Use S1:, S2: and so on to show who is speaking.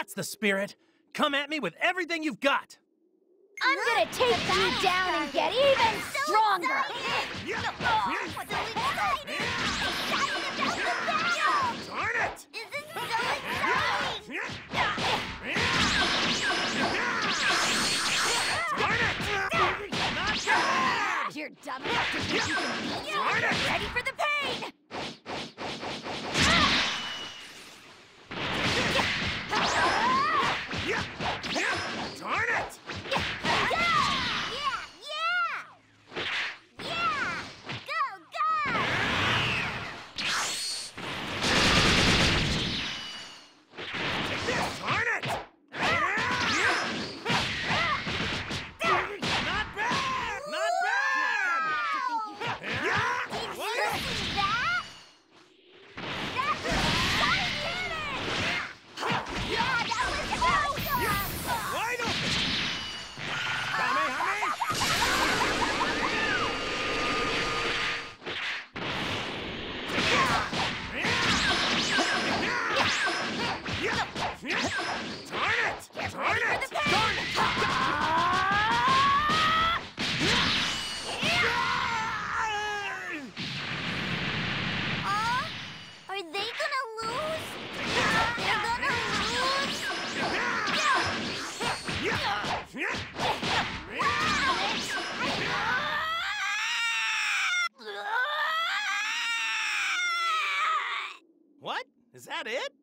S1: That's the spirit. Come at me with everything you've got.
S2: I'm gonna take you down and get even stronger!
S1: Darn it!
S2: You're dumb enough to think you can beat me? Ready for the pain!
S1: Darn it! What? Is that it?